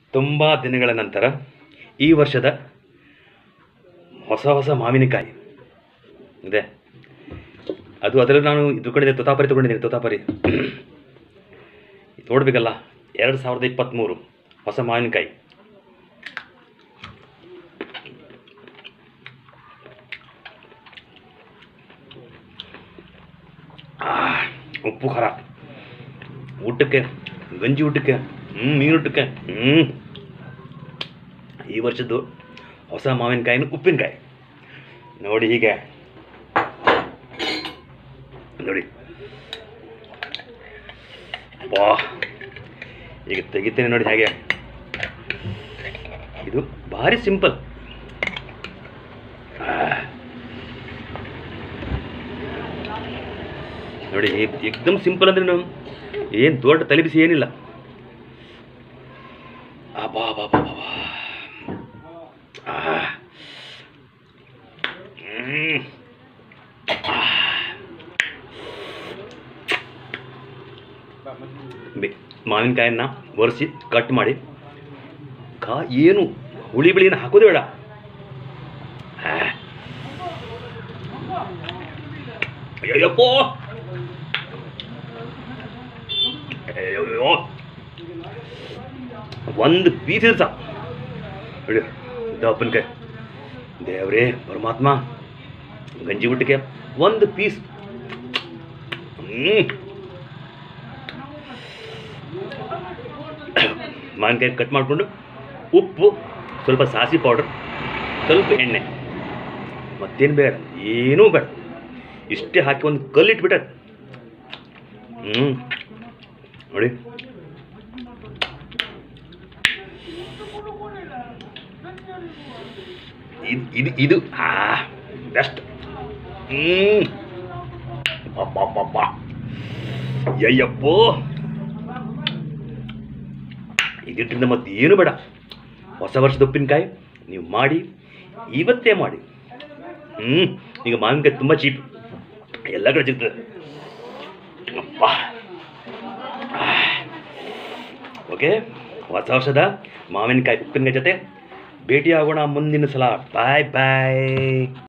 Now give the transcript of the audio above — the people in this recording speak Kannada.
ತುಂಬ ದಿನಗಳ ನಂತರ ಈ ವರ್ಷದ ಹೊಸ ಮಾವಿನಕಾಯಿ ಇದೆ. ಅದರಲ್ಲಿ ನಾನು ತೊಗೊಂಡಿದ್ದೆ, ತೋತಾಪರಿ ತೊಗೊಂಡಿದ್ದೀನಿ. ತೋತಾಪರಿ ನೋಡಬೇಕಲ್ಲ, 2023 ಹೊಸ ಮಾವಿನಕಾಯಿ. ಉಪ್ಪು ಖಾರ ಊಟಕ್ಕೆ, ಗಂಜಿ ಊಟಕ್ಕೆ, ಮೀನೂಟಕ್ಕೆ. ಈ ವರ್ಷದ್ದು ಹೊಸ ಮಾವಿನಕಾಯಿನ ಉಪ್ಪಿನಕಾಯಿ ನೋಡಿ. ಹೀಗೆ ನೋಡಿ, ಬಾ ಈಗ ತೆಗಿತೇನೆ ನೋಡಿ. ಹಾಗೆ ಇದು ಭಾರಿ ಸಿಂಪಲ್. ನೋಡಿ, ಏಕದಮ್ ಸಿಂಪಲ್ ಅಂದ್ರೆ ನಾವು ಏನು ದೊಡ್ಡ ತಲೆಬಿಸಿ ಏನಿಲ್ಲ. ಬಾ ಬಾ ಬಾ ಬಾ ಮಾವಿನಕಾಯನ್ನ ಒರೆಸಿ ಕಟ್ ಮಾಡಿ, ಏನು ಹುಳಿ ಬಿಳಿನ ಹಾಕೋದು ಬೇಡ. ಅಯ್ಯಪ್ಪೋ, ಅಯ್ಯೋ, ಒಂದು ಪೀಸ್ ಇರ್ಸ ನೋಡಿ. ಉಪ್ಪಿನಕಾಯಿ ದೇವ್ರೇ ಪರಮಾತ್ಮ, ಗಂಜಿ ಊಟಕ್ಕೆ ಒಂದು ಪೀಸ್. ಮಾವಿನಕಾಯಿ ಕಟ್ ಮಾಡಿಕೊಂಡು ಉಪ್ಪು, ಸ್ವಲ್ಪ ಸಾಸಿ ಪೌಡರ್, ಸ್ವಲ್ಪ ಎಣ್ಣೆ, ಮತ್ತೇನು ಬೇಡ, ಏನೂ ಬೇಡ, ಇಷ್ಟೇ ಹಾಕಿ ಒಂದು ಕಲ್ಲಿಟ್ಬಿಟ್ಟ ನೋಡಿ. ಇದು ಬೆಸ್ಟ್. ಅಯ್ಯಪ್ಪೋ, ಇದಿಟ್ಟಿಂದ ಮತ್ತೆ ಏನು ಬೇಡ. ಹೊಸ ವರ್ಷದ ಉಪ್ಪಿನಕಾಯಿ ನೀವು ಮಾಡಿ, ಇವತ್ತೇ ಮಾಡಿ. ಈಗ ಮಾವಿನಕಾಯಿ ತುಂಬ ಚೀಪ್, ಎಲ್ಲ ಕಡೆ ಸಿಗ್ತದೆ. ಅಪ್ಪ, ಓಕೆ, ಹೊಸ ವರ್ಷದ ಮಾವಿನಕಾಯಿ ಉಪ್ಪಿನಕಾಯಿ ಜೊತೆ ಭೇಟಿಯಾಗೋಣ ಮುಂದಿನ ಸಲ. ಬಾಯ್ ಬಾಯ್.